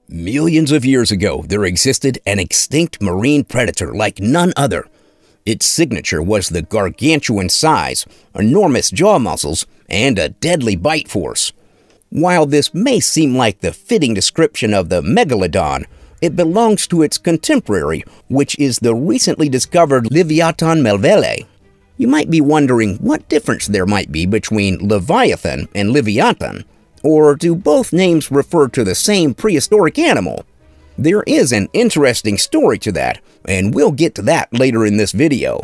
Millions of years ago, there existed an extinct marine predator like none other. Its signature was the gargantuan size, enormous jaw muscles, and a deadly bite force. While this may seem like the fitting description of the Megalodon, it belongs to its contemporary, which is the recently discovered Livyatan Melvillei. You might be wondering what difference there might be between Leviathan and Livyatan. Or do both names refer to the same prehistoric animal? There is an interesting story to that, and we'll get to that later in this video.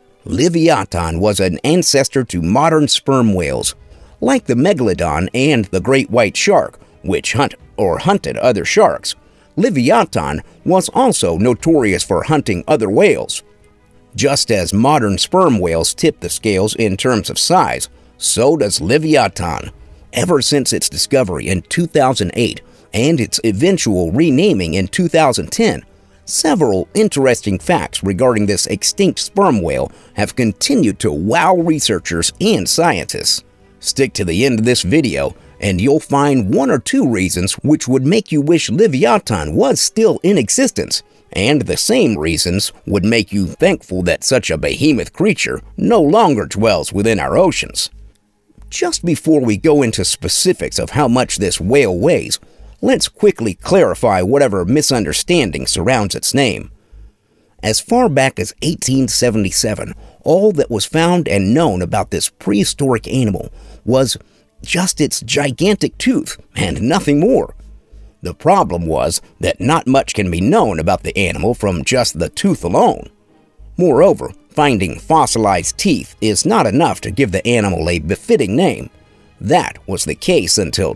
Livyatan was an ancestor to modern sperm whales. Like the Megalodon and the great white shark, which hunted other sharks, Livyatan was also notorious for hunting other whales. Just as modern sperm whales tip the scales in terms of size, so does Livyatan. Ever since its discovery in 2008 and its eventual renaming in 2010, several interesting facts regarding this extinct sperm whale have continued to wow researchers and scientists. Stick to the end of this video and you'll find one or two reasons which would make you wish Livyatan was still in existence, and the same reasons would make you thankful that such a behemoth creature no longer dwells within our oceans. Just before we go into specifics of how much this whale weighs, let's quickly clarify whatever misunderstanding surrounds its name. As far back as 1877, all that was found and known about this prehistoric animal was just its gigantic tooth and nothing more. The problem was that not much can be known about the animal from just the tooth alone. Moreover, finding fossilized teeth is not enough to give the animal a befitting name. That was the case until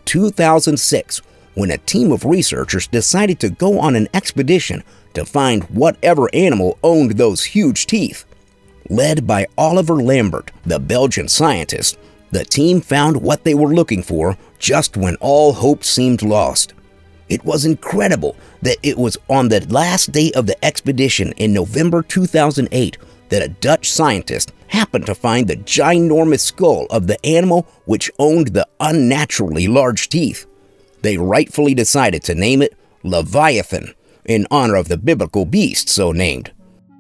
2006, when a team of researchers decided to go on an expedition to find whatever animal owned those huge teeth. Led by Oliver Lambert, the Belgian scientist, the team found what they were looking for just when all hope seemed lost. It was incredible that it was on the last day of the expedition in November 2008 that a Dutch scientist happened to find the ginormous skull of the animal which owned the unnaturally large teeth. They rightfully decided to name it Leviathan, in honor of the biblical beast so named.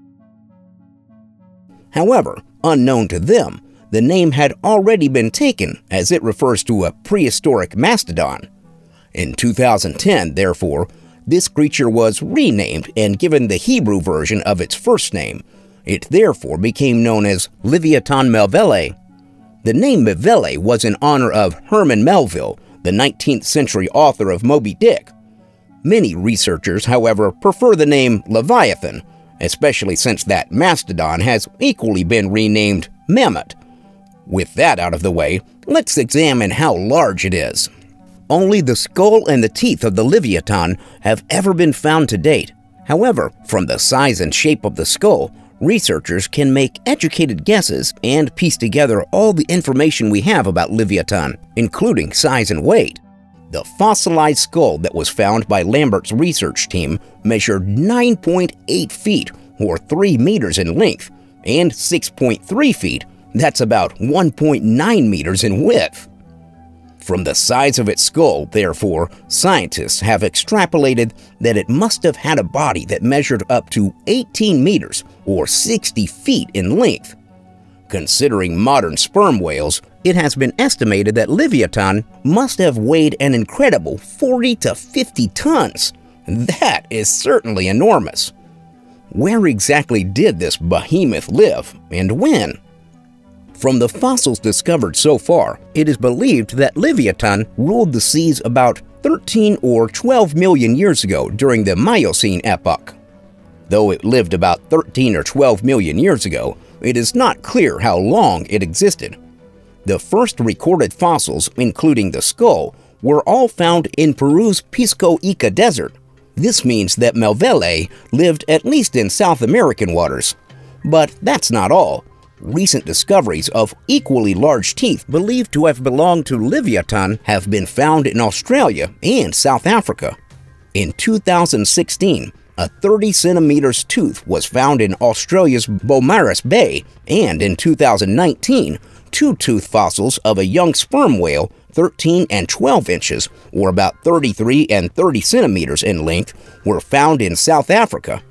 However, unknown to them, the name had already been taken as it refers to a prehistoric mastodon. In 2010, therefore, this creature was renamed and given the Hebrew version of its first name. It therefore became known as Livyatan Melvillei. The name Melvillei was in honor of Herman Melville, the 19th century author of Moby Dick. Many researchers, however, prefer the name Leviathan, especially since that mastodon has equally been renamed Mammoth. With that out of the way, let's examine how large it is. Only the skull and the teeth of the Livyatan have ever been found to date. However, from the size and shape of the skull, researchers can make educated guesses and piece together all the information we have about Livyatan, including size and weight. The fossilized skull that was found by Lambert's research team measured 9.8 feet, or 3 meters in length, and 6.3 feet, that's about 1.9 meters in width. From the size of its skull, therefore, scientists have extrapolated that it must have had a body that measured up to 18 meters, or 60 feet in length. Considering modern sperm whales, it has been estimated that Livyatan must have weighed an incredible 40 to 50 tons. That is certainly enormous. Where exactly did this behemoth live, and when? From the fossils discovered so far, it is believed that Livyatan ruled the seas about 13 or 12 million years ago during the Miocene epoch. Though it lived about 13 or 12 million years ago, it is not clear how long it existed. The first recorded fossils, including the skull, were all found in Peru's Pisco Ica Desert. This means that Melvillei lived at least in South American waters. But that's not all. Recent discoveries of equally large teeth believed to have belonged to Livyatan have been found in Australia and South Africa. In 2016, a 30 centimeters tooth was found in Australia's Beaumaris Bay, and in 2019, 2 tooth fossils of a young sperm whale 13 and 12 inches, or about 33 and 30 centimeters in length, were found in South Africa.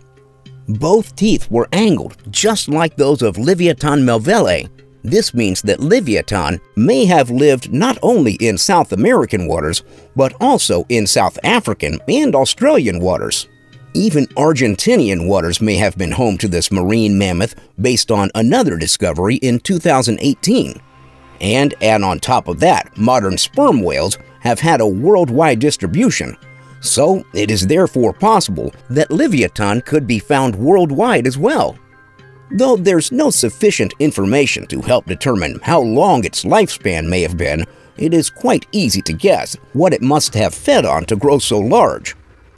Both teeth were angled, just like those of Livyatan Melvillei. This means that Livyatan may have lived not only in South American waters, but also in South African and Australian waters. Even Argentinian waters may have been home to this marine mammoth based on another discovery in 2018. And on top of that, modern sperm whales have had a worldwide distribution. So it is therefore possible that Livyatan could be found worldwide as well. Though there's no sufficient information to help determine how long its lifespan may have been, it is quite easy to guess what it must have fed on to grow so large.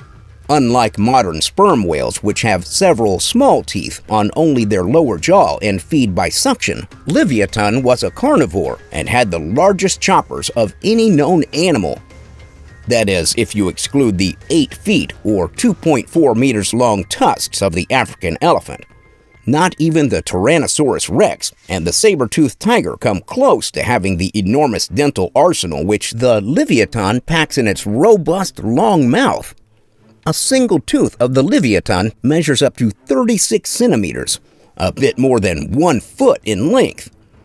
Unlike modern sperm whales, which have several small teeth on only their lower jaw and feed by suction, Livyatan was a carnivore and had the largest choppers of any known animal. That is, if you exclude the 8 feet or 2.4 meters long tusks of the African elephant. Not even the Tyrannosaurus rex and the saber-toothed tiger come close to having the enormous dental arsenal which the Livyatan packs in its robust, long mouth. A single tooth of the Livyatan measures up to 36 centimeters, a bit more than 1 foot in length.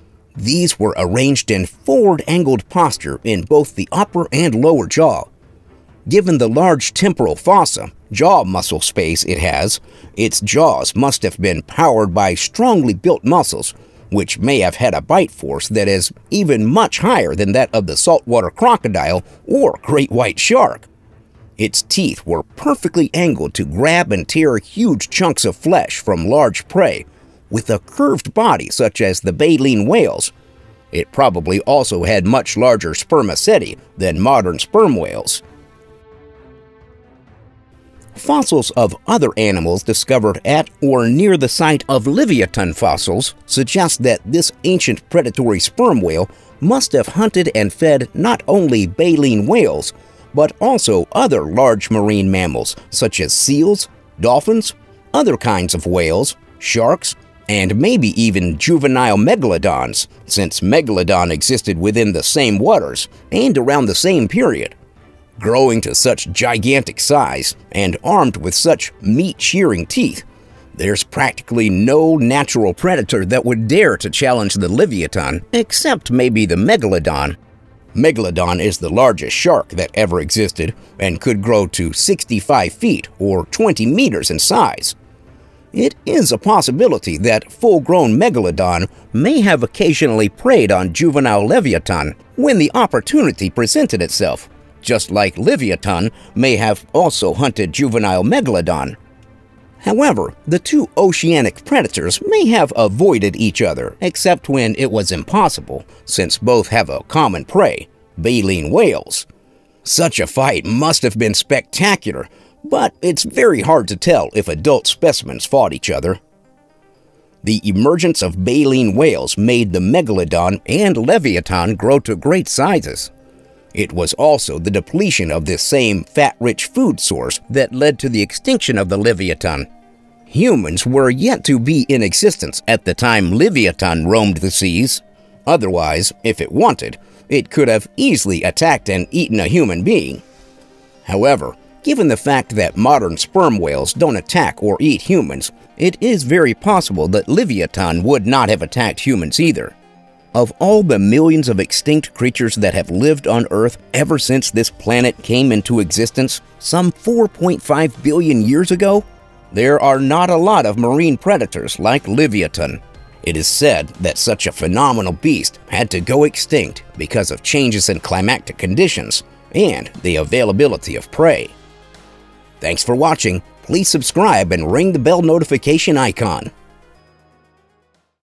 These were arranged in forward-angled posture in both the upper and lower jaw. Given the large temporal fossa, jaw muscle space it has, its jaws must have been powered by strongly built muscles, which may have had a bite force that is even much higher than that of the saltwater crocodile or great white shark. Its teeth were perfectly angled to grab and tear huge chunks of flesh from large prey, with a curved body such as the baleen whales. It probably also had much larger spermaceti than modern sperm whales. Fossils of other animals discovered at or near the site of Livyatan fossils suggest that this ancient predatory sperm whale must have hunted and fed not only baleen whales, but also other large marine mammals such as seals, dolphins, other kinds of whales, sharks, and maybe even juvenile megalodons, since Megalodon existed within the same waters and around the same period. Growing to such gigantic size and armed with such meat-shearing teeth, there's practically no natural predator that would dare to challenge the Livyatan, except maybe the Megalodon. Megalodon is the largest shark that ever existed and could grow to 65 feet or 20 meters in size. It is a possibility that full-grown Megalodon may have occasionally preyed on juvenile Leviathan when the opportunity presented itself, just like Livyatan may have also hunted juvenile Megalodon. However, the two oceanic predators may have avoided each other, except when it was impossible, since both have a common prey, baleen whales. Such a fight must have been spectacular, but it's very hard to tell if adult specimens fought each other. The emergence of baleen whales made the Megalodon and Leviathan grow to great sizes. It was also the depletion of this same fat-rich food source that led to the extinction of the Livyatan. Humans were yet to be in existence at the time Livyatan roamed the seas. Otherwise, if it wanted, it could have easily attacked and eaten a human being. However, given the fact that modern sperm whales don't attack or eat humans, it is very possible that Livyatan would not have attacked humans either. Of all the millions of extinct creatures that have lived on Earth ever since this planet came into existence, some 4.5 billion years ago, there are not a lot of marine predators like Livyatan. It is said that such a phenomenal beast had to go extinct because of changes in climatic conditions and the availability of prey. Thanks for watching. Please subscribe and ring the bell notification icon.